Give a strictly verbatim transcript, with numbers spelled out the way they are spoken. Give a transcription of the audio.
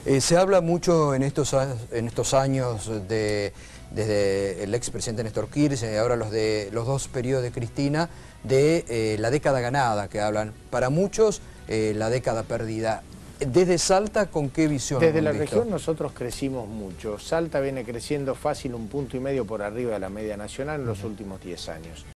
Eh, se habla mucho en estos, en estos años, de, desde el expresidente Néstor Kirchner y ahora los, de, los dos periodos de Cristina, de eh, la década ganada que hablan. Para muchos, eh, la década perdida. ¿Desde Salta con qué visión? Desde la región nosotros crecimos mucho. Salta viene creciendo fácil un punto y medio por arriba de la media nacional en los últimos diez años.